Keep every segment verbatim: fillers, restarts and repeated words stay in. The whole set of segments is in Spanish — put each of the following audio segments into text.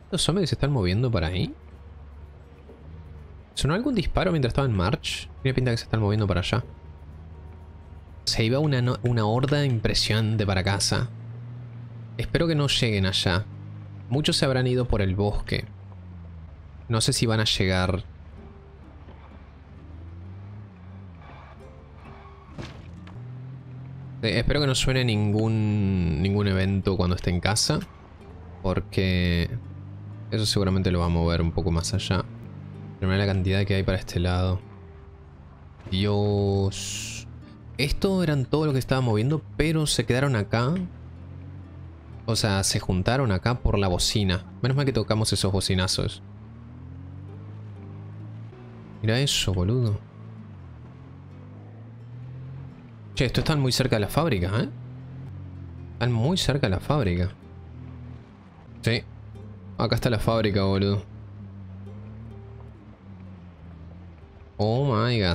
¿Los zombies se están moviendo para ahí? ¿Sonó algún disparo mientras estaba en march? Tiene pinta que se están moviendo para allá. Se iba una, no- una horda impresionante para casa. Espero que no lleguen allá. Muchos se habrán ido por el bosque. No sé si van a llegar. Eh, espero que no suene ningún, ningún evento cuando esté en casa. Porque eso seguramente lo va a mover un poco más allá. Pero mira la cantidad que hay para este lado. Dios. Esto eran todo lo que estaba moviendo, pero se quedaron acá. O sea, se juntaron acá por la bocina. Menos mal que tocamos esos bocinazos. Mira eso, boludo. Che, esto están muy cerca de la fábrica, ¿eh? Están muy cerca de la fábrica. Sí. Acá está la fábrica, boludo. Oh my god.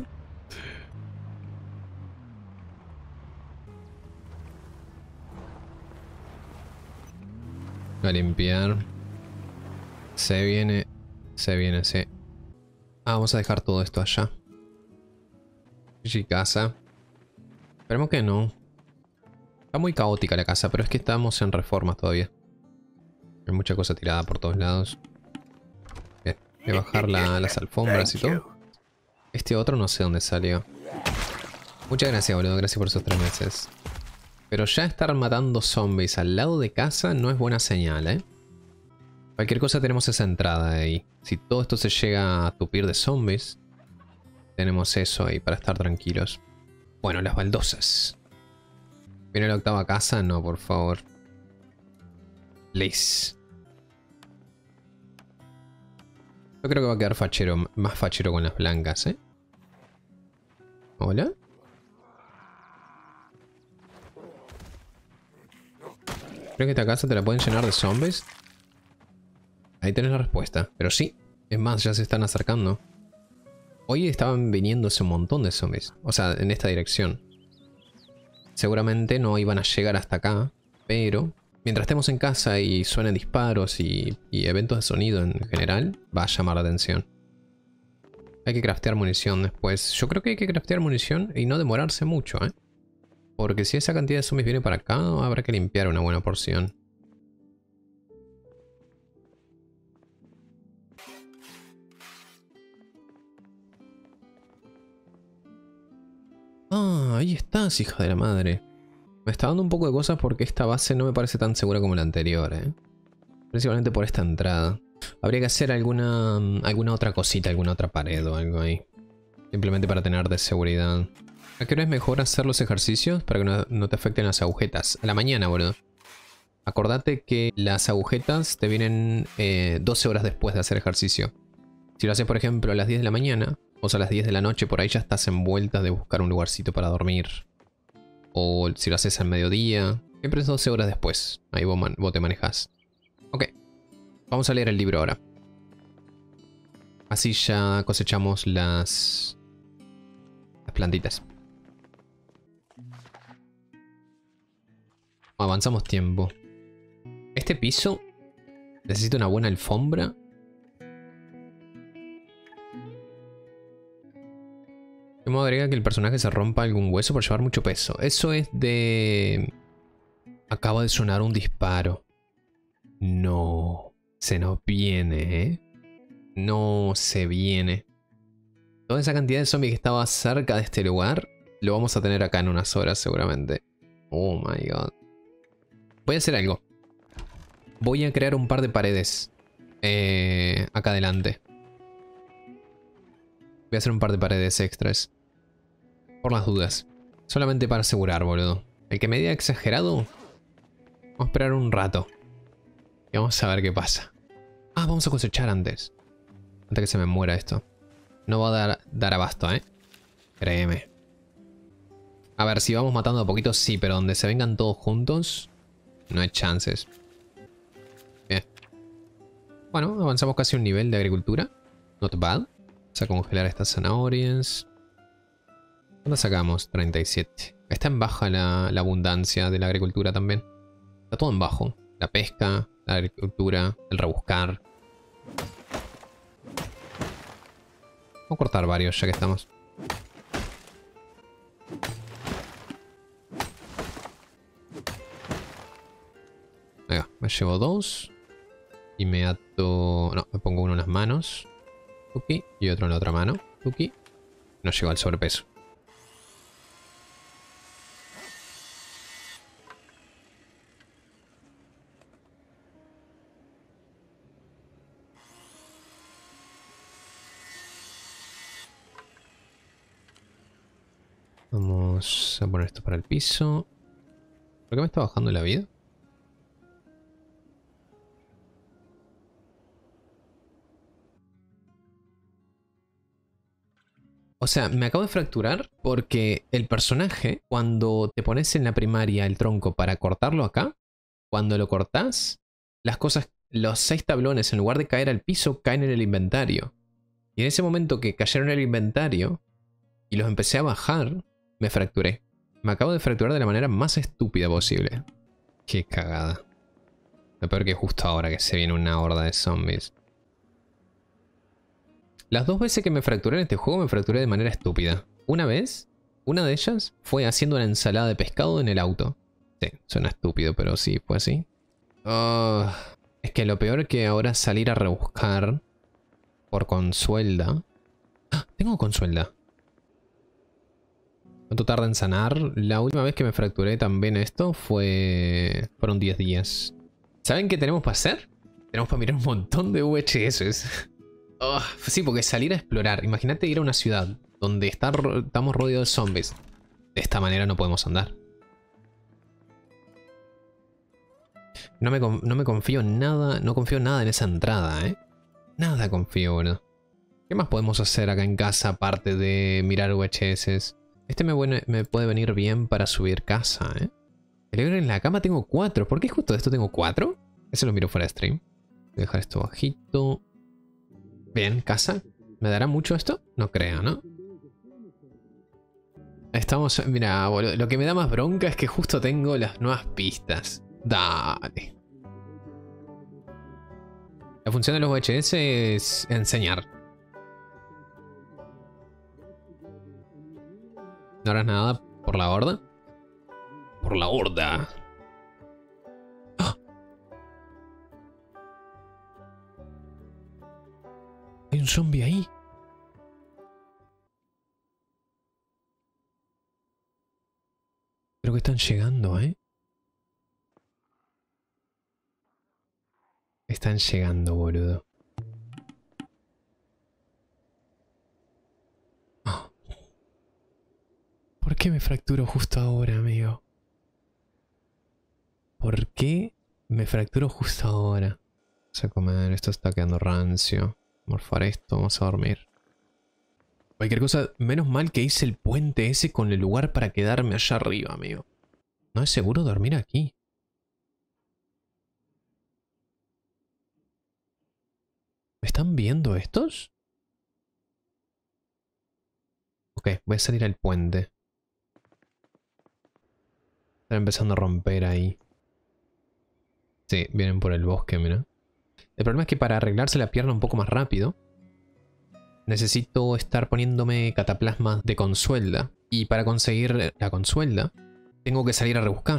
A limpiar. Se viene. Se viene, sí. Ah, vamos a dejar todo esto allá. Y casa. Esperemos que no. Está muy caótica la casa, pero es que estamos en reformas todavía. Hay mucha cosa tirada por todos lados. Bien, voy a bajar la- las alfombras y todo. Este otro no sé dónde salió. Muchas gracias, boludo. Gracias por esos tres meses. Pero ya estar matando zombies al lado de casa no es buena señal, ¿eh? Cualquier cosa tenemos esa entrada ahí. Si todo esto se llega a tupir de zombies, tenemos eso ahí para estar tranquilos. Bueno, las baldosas. ¿Viene la octava casa? No, por favor. Please. Yo creo que va a quedar fachero, más fachero con las blancas, ¿eh? ¿Hola? ¿Creo que esta casa te la pueden llenar de zombies? Ahí tenés la respuesta. Pero sí, es más, ya se están acercando. Hoy estaban viniéndose un montón de zombies. O sea, en esta dirección. Seguramente no iban a llegar hasta acá, pero mientras estemos en casa y suenen disparos y, y eventos de sonido en general, va a llamar la atención. Hay que craftear munición después. Yo creo que hay que craftear munición y no demorarse mucho, ¿eh? Porque si esa cantidad de zombies viene para acá, habrá que limpiar una buena porción. Ah, ahí estás, hija de la madre. Me está dando un poco de cosas porque esta base no me parece tan segura como la anterior, ¿eh? Principalmente por esta entrada. Habría que hacer alguna, alguna otra cosita, alguna otra pared o algo ahí. Simplemente para tener de seguridad. ¿A qué hora es mejor hacer los ejercicios? Para que no, no te afecten las agujetas. A la mañana, boludo. Acordate que las agujetas te vienen eh, doce horas después de hacer ejercicio. Si lo haces, por ejemplo, a las diez de la mañana, o sea, a las diez de la noche, por ahí ya estás en vuelta de buscar un lugarcito para dormir. O si lo haces al mediodía, siempre es doce horas después. Ahí vos, man, vos te manejas. Ok, vamos a leer el libro ahora. Así ya cosechamos las, las plantitas. Avanzamos tiempo. Este piso necesita una buena alfombra. ¿Qué modo agrega que el personaje se rompa algún hueso por llevar mucho peso? Eso es de... Acaba de sonar un disparo. No. Se nos viene, ¿eh? No se viene. Toda esa cantidad de zombies que estaba cerca de este lugar, lo vamos a tener acá en unas horas seguramente. Oh my god. Voy a hacer algo. Voy a crear un par de paredes. Eh, acá adelante. Voy a hacer un par de paredes extras. Por las dudas. Solamente para asegurar, boludo. El que me diga exagerado... Vamos a esperar un rato. Y vamos a ver qué pasa. Ah, vamos a cosechar antes. Antes que se me muera esto. No va a dar, dar abasto, ¿eh? Créeme. A ver, si vamos matando a poquito, sí. Pero donde se vengan todos juntos... No hay chances. Bien. Bueno, avanzamos casi un nivel de agricultura. Not bad. Vamos a congelar estas zanahorias. ¿Cuánto sacamos? treinta y siete. Está en baja la, la abundancia de la agricultura también. Está todo en bajo. La pesca, la agricultura, el rebuscar. Vamos a cortar varios ya que estamos. Venga, me llevo dos. Y me ato... No, me pongo uno en las manos. Tuki. Y otro en la otra mano. Tuki. No llego al sobrepeso. Vamos a poner esto para el piso. ¿Por qué me está bajando la vida? O sea, me acabo de fracturar porque el personaje, cuando te pones en la primaria el tronco para cortarlo acá, cuando lo cortás, las cosas, los seis tablones, en lugar de caer al piso, caen en el inventario. Y en ese momento que cayeron en el inventario y los empecé a bajar, me fracturé. Me acabo de fracturar de la manera más estúpida posible. Qué cagada. Lo peor que justo ahora que se viene una horda de zombies. Las dos veces que me fracturé en este juego me fracturé de manera estúpida. Una vez, una de ellas fue haciendo una ensalada de pescado en el auto. Sí, suena estúpido, pero sí, fue así. Uh, es que lo peor es que ahora salir a rebuscar por consuelda. ¡Ah! Tengo consuelda. ¿Cuánto tarda en sanar? La última vez que me fracturé también esto fue... fueron diez días. ¿Saben qué tenemos para hacer? Tenemos para mirar un montón de V H S. Oh, sí, porque salir a explorar. Imagínate ir a una ciudad donde está, estamos rodeados de zombies. De esta manera no podemos andar. No me, no me confío en nada, no confío nada en esa entrada, ¿eh? Nada confío, bueno. ¿Qué más podemos hacer acá en casa aparte de mirar V H S? Este me, me puede venir bien para subir casa, ¿eh? En la cama tengo cuatro. ¿Por qué justo de esto tengo cuatro? Eso lo miro fuera de stream. Voy a dejar esto bajito. Bien, casa. ¿Me dará mucho esto? No creo, ¿no? Estamos... Mira, boludo, lo que me da más bronca es que justo tengo las nuevas pistas. Dale. La función de los V H S es enseñar. ¿No harás nada por la horda? Por la horda. ¡Ah! Hay un zombie ahí. Creo que están llegando, ¿eh? Están llegando, boludo. Oh. ¿Por qué me fracturo justo ahora, amigo? ¿Por qué me fracturo justo ahora? Vamos a comer, esto está quedando rancio. Morfar esto, vamos a dormir. Cualquier cosa, menos mal que hice el puente ese con el lugar para quedarme allá arriba, amigo. No es seguro dormir aquí. ¿Me están viendo estos? Ok, voy a salir al puente. Están empezando a romper ahí. Sí, vienen por el bosque, mira. El problema es que para arreglarse la pierna un poco más rápido, necesito estar poniéndome cataplasmas de consuelda. Y para conseguir la consuelda, tengo que salir a rebuscar.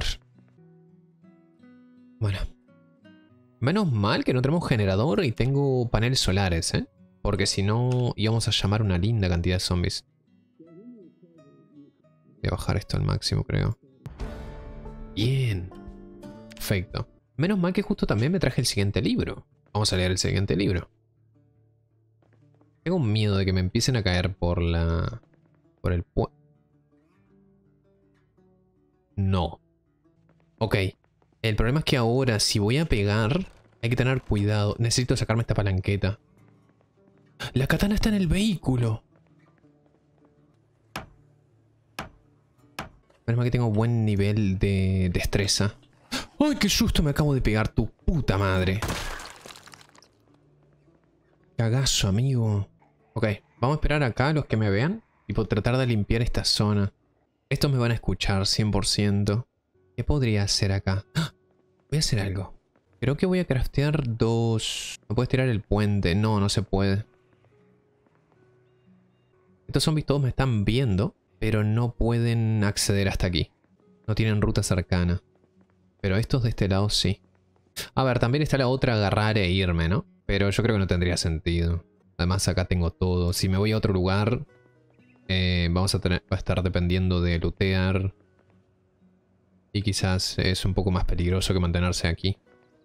Bueno. Menos mal que no tenemos generador y tengo paneles solares, ¿eh? Porque si no, íbamos a llamar una linda cantidad de zombies. Voy a bajar esto al máximo, creo. Bien. Perfecto. Menos mal que justo también me traje el siguiente libro. Vamos a leer el siguiente libro. Tengo miedo de que me empiecen a caer por la... por el pu... No. Ok. El problema es que ahora, si voy a pegar, hay que tener cuidado. Necesito sacarme esta palanqueta. La katana está en el vehículo. Menos mal que tengo buen nivel de destreza. ¡Ay, qué susto me acabo de pegar! ¡Tu puta madre! Cagazo, amigo. Ok, vamos a esperar acá a los que me vean. Y por tratar de limpiar esta zona. Estos me van a escuchar cien por ciento. ¿Qué podría hacer acá? ¡Ah! Voy a hacer algo. Voy Creo que voy a craftear dos... ¿No puedes tirar el puente? No, no se puede. Estos zombies todos me están viendo, pero no pueden acceder hasta aquí. No tienen ruta cercana. Pero estos de este lado sí. A ver, también está la otra, agarrar e irme, ¿no? Pero yo creo que no tendría sentido. Además acá tengo todo. Si me voy a otro lugar, eh, vamos a, tener, va a estar dependiendo de lootear. Y quizás es un poco más peligroso que mantenerse aquí.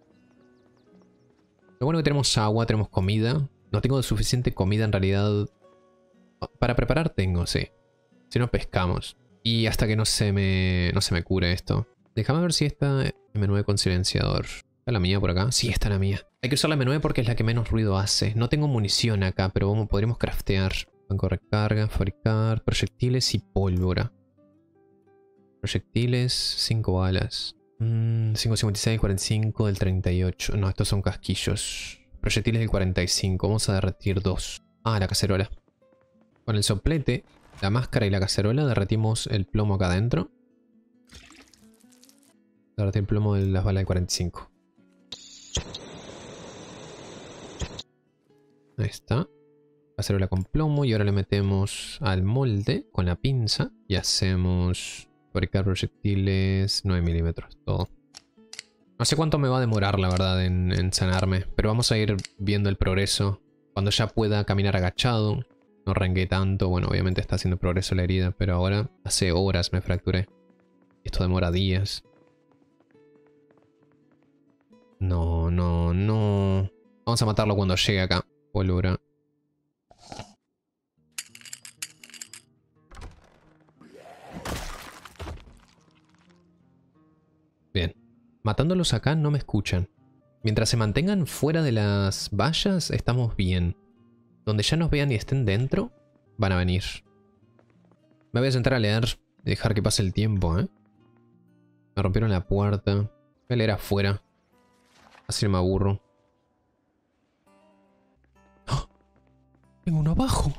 Lo bueno es que tenemos agua, tenemos comida. No tengo suficiente comida en realidad. Para preparar tengo, sí. Si no, pescamos. Y hasta que no se me, no se me cure esto. Déjame ver si esta M nueve con silenciador. ¿Está la mía por acá? Sí, está la mía. Hay que usar la M nueve porque es la que menos ruido hace. No tengo munición acá, pero vamos, podríamos craftear. Banco de recarga, fabricar, proyectiles y pólvora. Proyectiles, cinco balas. Mm, cinco cincuenta y seis, cuarenta y cinco del treinta y ocho. No, estos son casquillos. Proyectiles del cuarenta y cinco. Vamos a derretir dos. Ah, la cacerola. Con el soplete, la máscara y la cacerola derretimos el plomo acá adentro. Derretir el plomo de las balas del cuarenta y cinco. Ahí está. Cacerola con plomo. Y ahora le metemos al molde con la pinza. Y hacemos... fabricar proyectiles nueve milímetros. Todo. No sé cuánto me va a demorar, la verdad, en, en sanarme. Pero vamos a ir viendo el progreso. Cuando ya pueda caminar agachado. No rengué tanto. Bueno, obviamente está haciendo progreso la herida. Pero ahora hace horas me fracturé. Esto demora días. No, no, no. Vamos a matarlo cuando llegue acá. Pólvora. Bien. Matándolos acá no me escuchan. Mientras se mantengan fuera de las vallas, estamos bien. Donde ya nos vean y estén dentro, van a venir. Me voy a sentar a leer y dejar que pase el tiempo, ¿eh? Me rompieron la puerta. Voy a leer afuera. Así no me aburro. ¡Oh! Tengo uno abajo.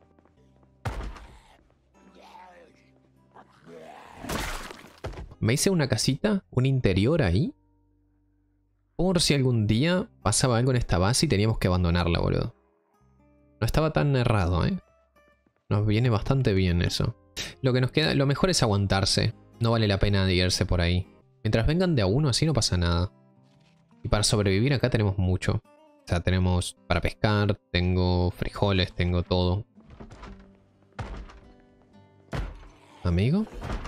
Me hice una casita, un interior ahí. Por si algún día pasaba algo en esta base y teníamos que abandonarla, boludo. No estaba tan errado, ¿eh? Nos viene bastante bien eso. Lo que nos queda, lo mejor es aguantarse. No vale la pena irse por ahí. Mientras vengan de a uno, así no pasa nada. Y para sobrevivir acá tenemos mucho. O sea, tenemos para pescar, tengo frijoles, tengo todo. ¿Amigo?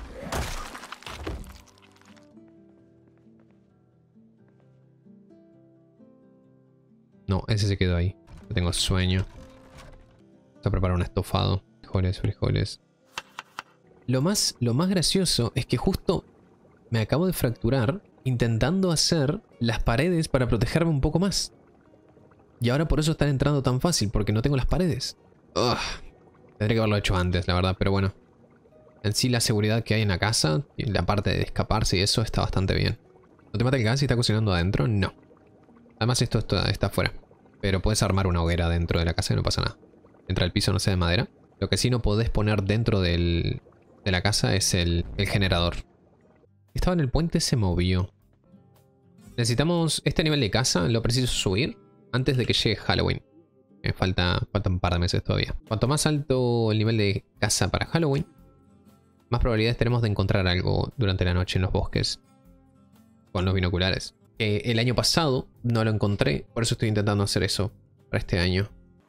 No, ese se quedó ahí. Yo tengo sueño. Vamos a preparar un estofado. Frijoles, frijoles. Lo más, lo más gracioso es que justo me acabo de fracturar intentando hacer las paredes para protegerme un poco más. Y ahora por eso están entrando tan fácil, porque no tengo las paredes. Ugh. Tendría que haberlo hecho antes, la verdad, pero bueno. En sí la seguridad que hay en la casa, y la parte de escaparse y eso está bastante bien. ¿No te mata el gas y está cocinando adentro? No. Además esto está, está afuera. Pero puedes armar una hoguera dentro de la casa y no pasa nada. Mientras el piso no sea de madera. Lo que sí no podés poner dentro del, de la casa es el, el generador. Estaba en el puente, se movió. Necesitamos este nivel de casa, lo preciso subir antes de que llegue Halloween. Me falta, falta un par de meses todavía. Cuanto más alto el nivel de casa para Halloween, más probabilidades tenemos de encontrar algo durante la noche en los bosques. Con los binoculares. Eh, el año pasado no lo encontré, por eso estoy intentando hacer eso para este año.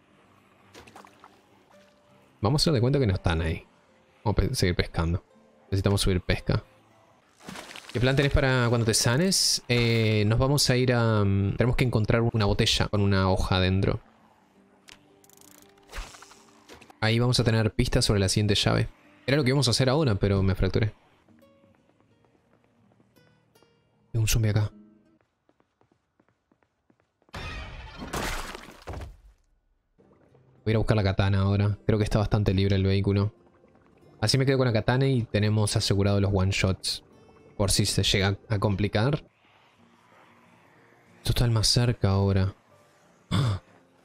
Vamos a hacer de cuenta que no están ahí. Vamos a seguir pescando. Necesitamos subir pesca. ¿Qué plan tenés para cuando te sanes? Eh, nos vamos a ir a... Um, tenemos que encontrar una botella con una hoja dentro. Ahí vamos a tener pistas sobre la siguiente llave. Era lo que íbamos a hacer ahora, pero me fracturé. Hay un zombie acá. Voy a ir a buscar la katana ahora. Creo que está bastante libre el vehículo. Así me quedo con la katana y tenemos asegurado los one shots. Por si se llega a complicar. Esto está más cerca ahora. ¡Ah!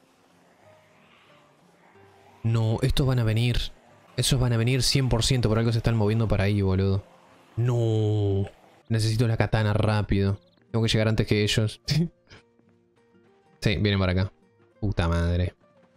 No, estos van a venir. Esos van a venir cien por ciento. Por algo se están moviendo para ahí, boludo. No. Necesito la katana rápido. Tengo que llegar antes que ellos. Sí, vienen para acá. Puta madre.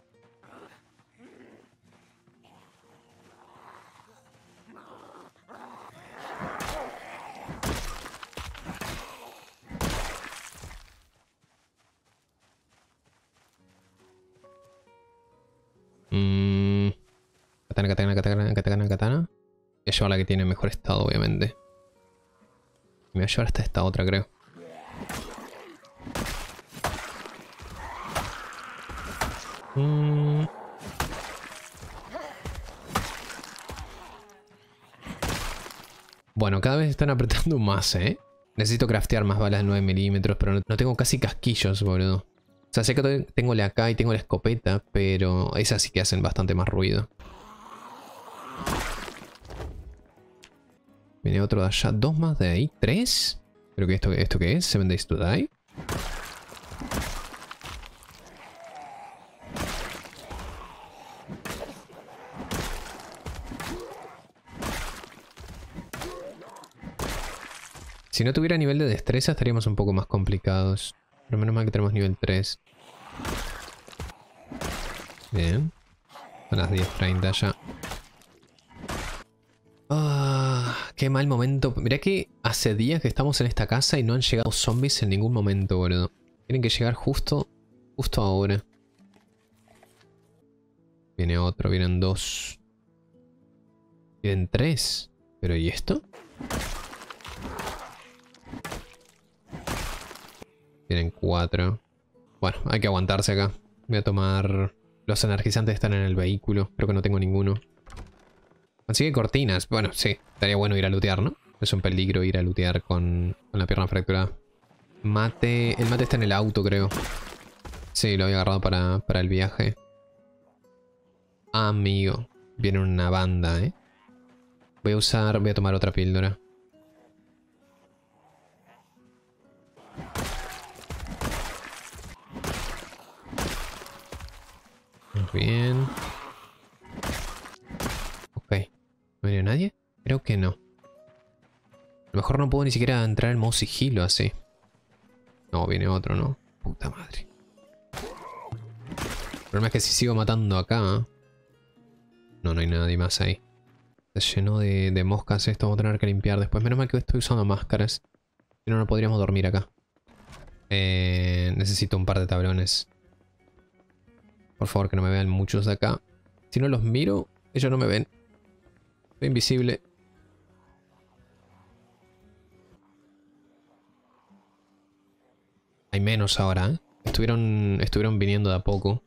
Mmm... Katana, katana, katana, katana, katana. Voy a llevar la que tiene mejor estado, obviamente. Me voy a llevar hasta esta otra, creo. Mm. Bueno, cada vez están apretando más, ¿eh? Necesito craftear más balas de nueve milímetros, pero no, no tengo casi casquillos, boludo. O sea, sé que tengo la A K y tengo la escopeta, pero esas sí que hacen bastante más ruido. Viene otro de allá. ¿Dos más de ahí? ¿Tres? ¿Pero que esto, esto qué es? ¿Seven Days to Die? Si no tuviera nivel de destreza estaríamos un poco más complicados. Pero menos mal que tenemos nivel tres. Bien. Son las diez treinta ya. Ah, qué mal momento. Mirá que hace días que estamos en esta casa y no han llegado zombies en ningún momento, boludo. Tienen que llegar justo, justo ahora. Viene otro, vienen dos. Vienen tres. ¿Pero y esto? Vienen cuatro. Bueno, hay que aguantarse acá. Voy a tomar... Los energizantes están en el vehículo. Creo que no tengo ninguno. Consigue cortinas. Bueno, sí. Estaría bueno ir a lootear, ¿no? Es un peligro ir a lootear con, con la pierna fracturada. Mate... El mate está en el auto, creo. Sí, lo había agarrado para, para el viaje. Amigo. Viene una banda, ¿eh? Voy a usar... Voy a tomar otra píldora. Bien. Ok. ¿No viene nadie? Creo que no. A lo mejor no puedo ni siquiera entrar en modo sigilo así. No, viene otro, ¿no? Puta madre. El problema es que si sigo matando acá... No, no hay nadie más ahí. Se llenó de, de moscas esto. Vamos a tener que limpiar después. Menos mal que estoy usando máscaras. Si no, no podríamos dormir acá. Eh, necesito un par de tablones. Por favor, que no me vean muchos de acá. Si no los miro, ellos no me ven. Soy invisible. Hay menos ahora, ¿eh? Estuvieron, estuvieron viniendo de a poco.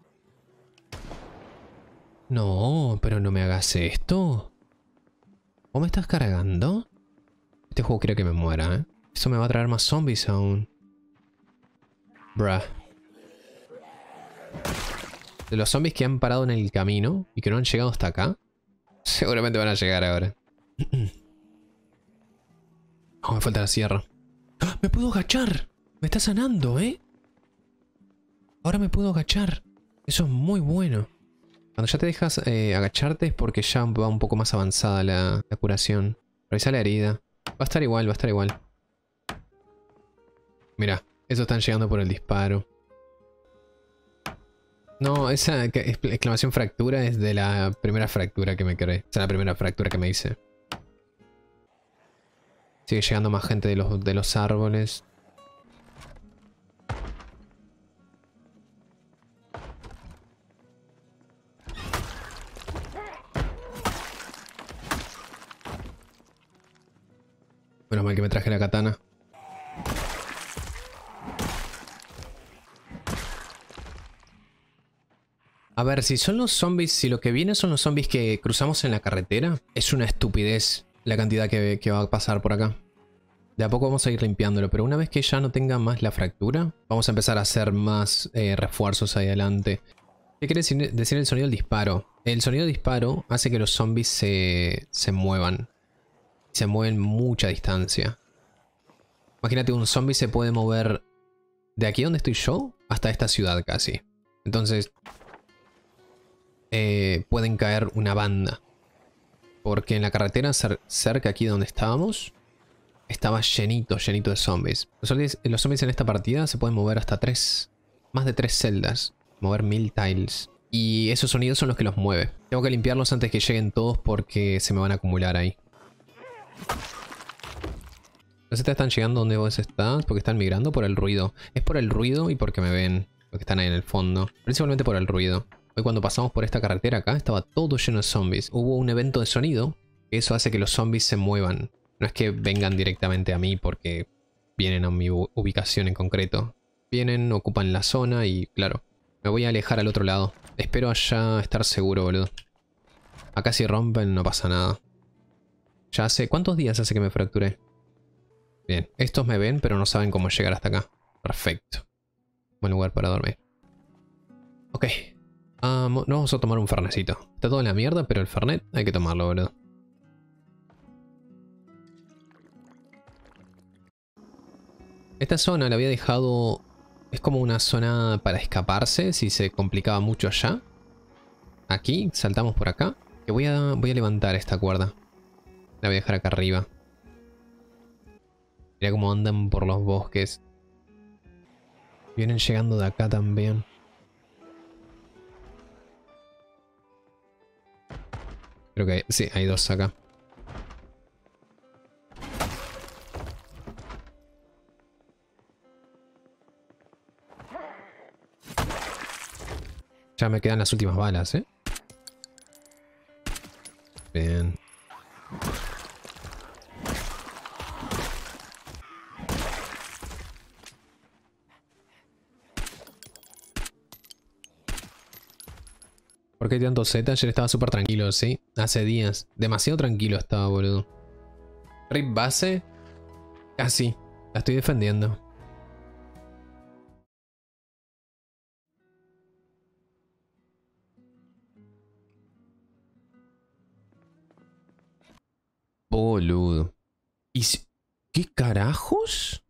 No, pero no me hagas esto. ¿O me estás cargando? Este juego quiere que me muera, ¿eh? Eso me va a traer más zombies aún. Bruh. De los zombies que han parado en el camino y que no han llegado hasta acá, seguramente van a llegar ahora. Oh, me falta la sierra. ¡Ah! ¡Me puedo agachar! Me está sanando, ¿eh? Ahora me puedo agachar. Eso es muy bueno. Cuando ya te dejas eh, agacharte es porque ya va un poco más avanzada la, la curación. Revisa la herida. Va a estar igual, va a estar igual. Mira, esos están llegando por el disparo. No, esa exclamación fractura es de la primera fractura que me creé. O sea, la primera fractura que me hice. Sigue llegando más gente de los, de los árboles. Menos mal que me traje la katana. A ver, si son los zombies, si lo que viene son los zombies que cruzamos en la carretera, es una estupidez la cantidad que, que va a pasar por acá. De a poco vamos a ir limpiándolo, pero una vez que ya no tenga más la fractura, vamos a empezar a hacer más eh, refuerzos ahí adelante. ¿Qué quiere decir, decir el sonido del disparo? El sonido del disparo hace que los zombies se, se muevan. Se mueven mucha distancia. Imagínate, un zombie se puede mover de aquí donde estoy yo hasta esta ciudad casi. Entonces... Eh, pueden caer una banda. Porque en la carretera cer cerca aquí donde estábamos estaba llenito, llenito de zombies. Los zombies, los zombies en esta partida se pueden mover hasta tres, más de tres celdas. Mover mil tiles. Y esos sonidos son los que los mueve. Tengo que limpiarlos antes que lleguen todos porque se me van a acumular ahí. ¿Los Z están llegando donde vos estás? Porque están migrando por el ruido. Es por el ruido y porque me ven. Porque están ahí en el fondo. Principalmente por el ruido. Hoy cuando pasamos por esta carretera acá estaba todo lleno de zombies. Hubo un evento de sonido. Eso hace que los zombies se muevan. No es que vengan directamente a mí porque vienen a mi ubicación en concreto. Vienen, ocupan la zona y claro, me voy a alejar al otro lado. Espero allá estar seguro, boludo. Acá si rompen no pasa nada. Ya hace... ¿Cuántos días hace que me fracturé? Bien, estos me ven pero no saben cómo llegar hasta acá. Perfecto. Buen lugar para dormir. Ok. Um, no vamos a tomar un fernecito. Está todo en la mierda, pero el fernet hay que tomarlo, boludo. Esta zona la había dejado... Es como una zona para escaparse si se complicaba mucho allá. Aquí, saltamos por acá. Que voy a, voy a levantar esta cuerda. La voy a dejar acá arriba. Mira cómo andan por los bosques. Vienen llegando de acá también. Creo que sí, hay dos acá. Ya me quedan las últimas balas, ¿eh? Bien. ¿Por qué hay tanto Z? Ayer estaba súper tranquilo, ¿sí? Hace días. Demasiado tranquilo estaba, boludo. Rip base. Casi. La estoy defendiendo. Boludo. ¿Y si... ¿Qué carajos?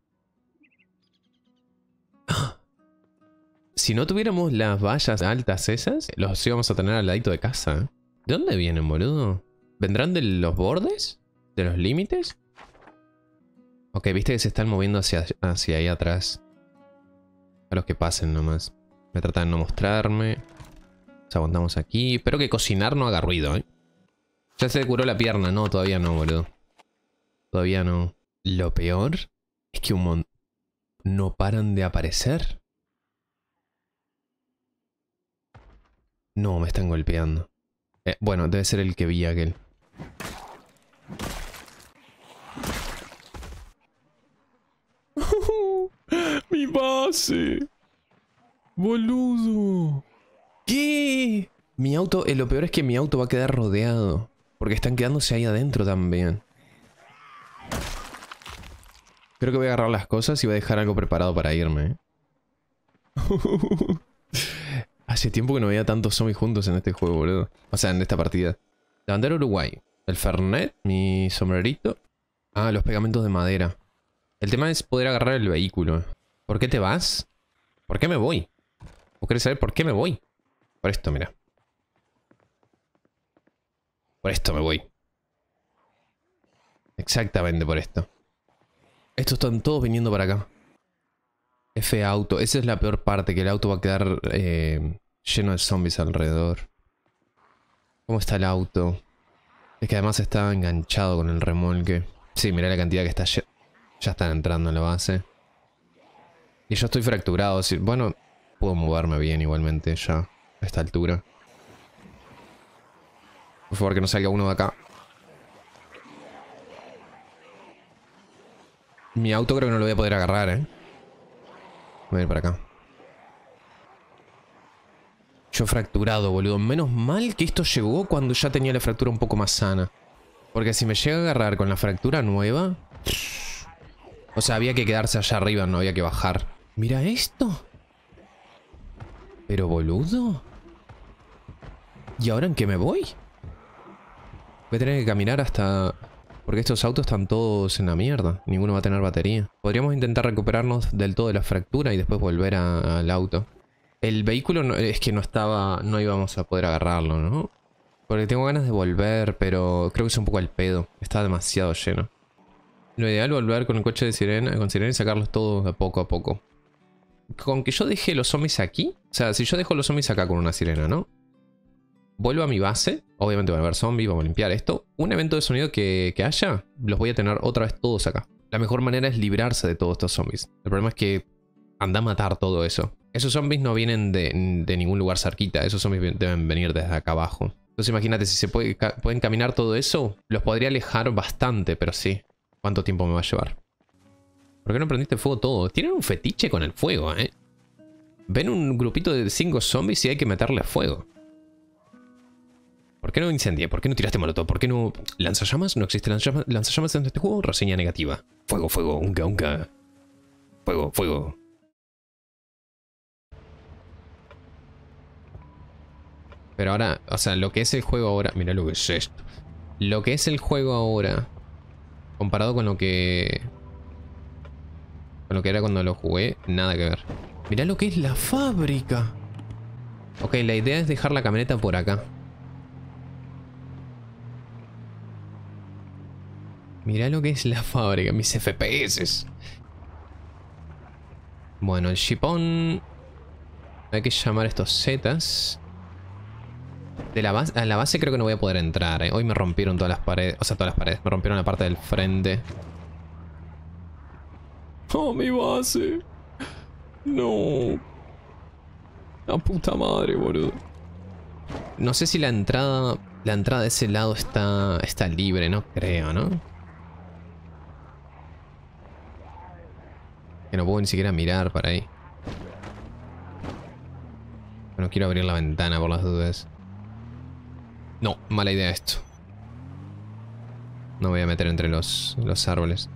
Si no tuviéramos las vallas altas esas, los íbamos a tener al ladito de casa. ¿De dónde vienen, boludo? ¿Vendrán de los bordes? ¿De los límites? Ok, viste que se están moviendo hacia, hacia ahí atrás. A los que pasen nomás. Me tratan de no mostrarme. Nos aguantamos aquí. Espero que cocinar no haga ruido, ¿eh? Ya se curó la pierna. No, todavía no, boludo. Todavía no. Lo peor es que un montón no paran de aparecer. No, me están golpeando. Eh, bueno, debe ser el que vi aquel. ¡Mi base! ¡Boludo! ¿Qué? Mi auto... Eh, lo peor es que mi auto va a quedar rodeado. Porque están quedándose ahí adentro también. Creo que voy a agarrar las cosas y voy a dejar algo preparado para irme. Hace tiempo que no veía tantos zombies juntos en este juego, boludo. O sea, en esta partida. La bandera Uruguay. El Fernet. Mi sombrerito. Ah, los pegamentos de madera. El tema es poder agarrar el vehículo. ¿Por qué te vas? ¿Por qué me voy? ¿Vos querés saber por qué me voy? Por esto, mira. Por esto me voy. Exactamente por esto. Estos están todos viniendo para acá. F auto. Esa es la peor parte, que el auto va a quedar eh, lleno de zombies alrededor. ¿Cómo está el auto? Es que además está enganchado con el remolque. Sí, mirá la cantidad que está... Ya, ya están entrando en la base. Y yo estoy fracturado. Sí, bueno, puedo moverme bien igualmente ya a esta altura. Por favor, que no salga uno de acá. Mi auto creo que no lo voy a poder agarrar, ¿eh? Voy a ir para acá. Yo fracturado, boludo. Menos mal que esto llegó cuando ya tenía la fractura un poco más sana. Porque si me llega a agarrar con la fractura nueva... O sea, había que quedarse allá arriba, no había que bajar. Mira esto. Pero, boludo. ¿Y ahora en qué me voy? Voy a tener que caminar hasta... Porque estos autos están todos en la mierda. Ninguno va a tener batería. Podríamos intentar recuperarnos del todo de la fractura y después volver a, al auto. El vehículo no, es que no estaba... No íbamos a poder agarrarlo, ¿no? Porque tengo ganas de volver, pero creo que es un poco al pedo. Está demasiado lleno. Lo ideal es volver con el coche de sirena, con sirena y sacarlos todos de poco a poco. Con que yo deje los zombies aquí. O sea, si yo dejo los zombies acá con una sirena, ¿no? Vuelvo a mi base. Obviamente van a haber zombies, vamos a limpiar esto. Un evento de sonido que, que haya, los voy a tener otra vez todos acá. La mejor manera es librarse de todos estos zombies. El problema es que anda a matar todo eso. Esos zombies no vienen de, de ningún lugar cerquita. Esos zombies deben venir desde acá abajo. Entonces imagínate, si se puede, pueden caminar todo eso, los podría alejar bastante, pero sí. ¿Cuánto tiempo me va a llevar? ¿Por qué no prendiste fuego todo? Tienen un fetiche con el fuego, ¿eh? Ven un grupito de cinco zombies y hay que meterle fuego. ¿Por qué no incendié? ¿Por qué no tiraste molotov? ¿Por qué no... ¿Lanzallamas? ¿No existe lanzallamas, lanzallamas en este juego? Reseña negativa. Fuego, fuego, unca, unca. Fuego, fuego. Pero ahora, o sea, lo que es el juego ahora... Mira lo que es esto. Lo que es el juego ahora, comparado con lo que... Con lo que era cuando lo jugué, nada que ver. Mirá lo que es la fábrica. Ok, la idea es dejar la camioneta por acá. Mirá lo que es la fábrica, mis F P S. Bueno, el shipón... Hay que llamar a estos Zetas. De la base, a la base creo que no voy a poder entrar, ¿eh? Hoy me rompieron todas las paredes. O sea, todas las paredes. Me rompieron la parte del frente. ¡Oh, mi base! No. La puta madre, boludo. No sé si la entrada... La entrada de ese lado está, está libre, no creo, ¿no? Que no puedo ni siquiera mirar para ahí. No quiero abrir la ventana por las dudas. No, mala idea esto. No voy a meter entre los, los árboles.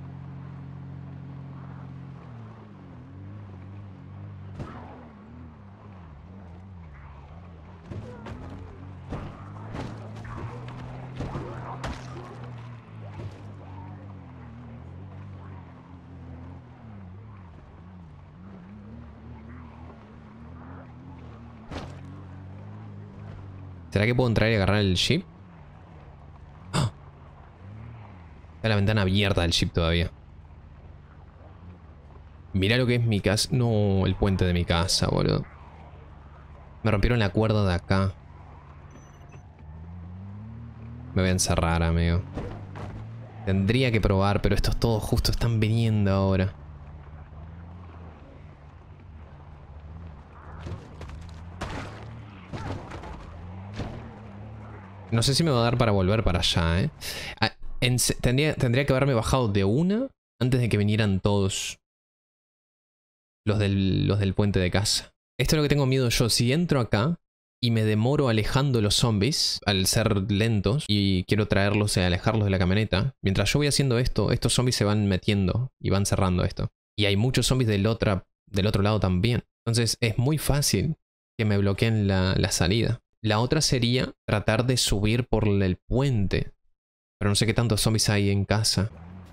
¿Será que puedo entrar y agarrar el jeep? ¡Ah! Está la ventana abierta del jeep todavía. Mirá lo que es mi casa. No, el puente de mi casa, boludo. Me rompieron la cuerda de acá. Me voy a encerrar, amigo. Tendría que probar, pero estos todos justo están viniendo ahora. No sé si me va a dar para volver para allá, ¿eh? Ah, en, tendría, tendría que haberme bajado de una antes de que vinieran todos los del, los del puente de casa. Esto es lo que tengo miedo yo. Si entro acá y me demoro alejando los zombies, al ser lentos, y quiero traerlos y alejarlos de la camioneta, mientras yo voy haciendo esto, estos zombies se van metiendo y van cerrando esto. Y hay muchos zombies del, otra, del otro lado también. Entonces es muy fácil que me bloqueen la, la salida. La otra sería tratar de subir por el puente. Pero no sé qué tantos zombies hay en casa.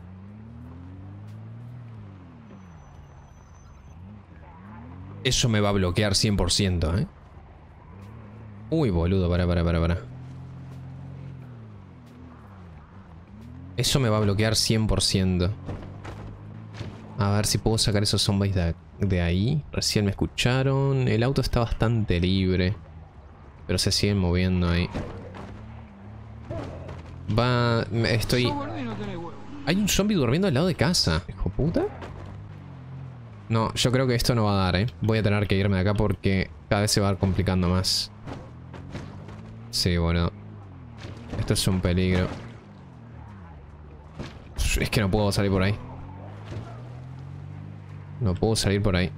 Eso me va a bloquear cien por ciento, ¿eh? Uy, boludo, para, para, para, para. Eso me va a bloquear cien por ciento. A ver si puedo sacar esos zombies de, de ahí. Recién me escucharon. El auto está bastante libre. Pero se siguen moviendo ahí. Va... Estoy... Hay un zombie durmiendo al lado de casa. ¿Hijo puta? No, yo creo que esto no va a dar, ¿eh? Voy a tener que irme de acá porque cada vez se va complicando más. Sí, bueno. Esto es un peligro. Es que no puedo salir por ahí. No puedo salir por ahí.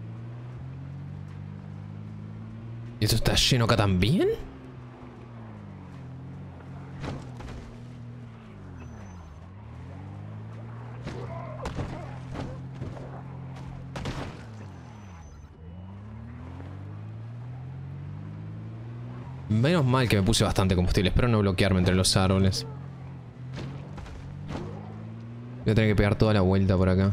¿Y esto está lleno acá también? Menos mal que me puse bastante combustible. Espero no bloquearme entre los árboles. Voy a tener que pegar toda la vuelta por acá.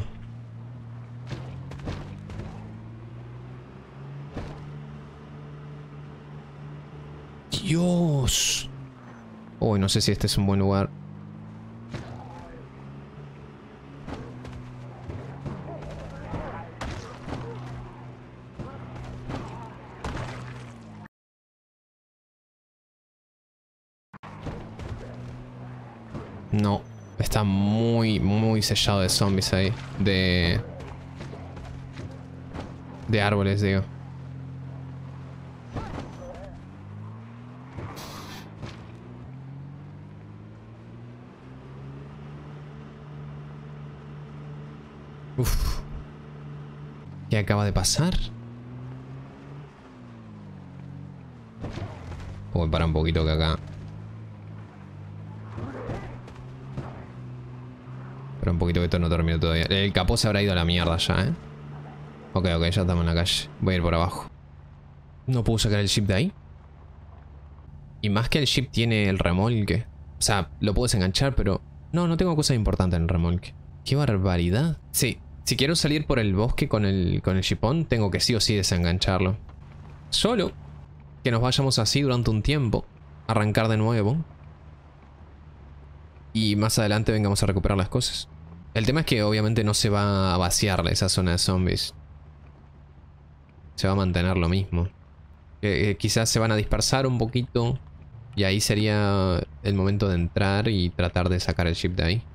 Dios. Uy, no sé si este es un buen lugar. No. Está muy, muy sellado de zombies ahí. De... De árboles, digo. Uf. ¿Qué acaba de pasar? Voy a parar un poquito que acá. Pero un poquito que esto no terminó todavía. El capó se habrá ido a la mierda ya, ¿eh? Ok, ok, ya estamos en la calle. Voy a ir por abajo. No puedo sacar el jeep de ahí. Y más que el jeep tiene el remolque. O sea, lo puedo desenganchar, pero... No, no tengo cosas importantes en el remolque. ¡Qué barbaridad! Sí, si quiero salir por el bosque con el, con el jeepón, tengo que sí o sí desengancharlo. Solo que nos vayamos así durante un tiempo. Arrancar de nuevo. Y más adelante vengamos a recuperar las cosas. El tema es que obviamente no se va a vaciar esa zona de zombies. Se va a mantener lo mismo. Eh, eh, quizás se van a dispersar un poquito. Y ahí sería el momento de entrar y tratar de sacar el jeep de ahí.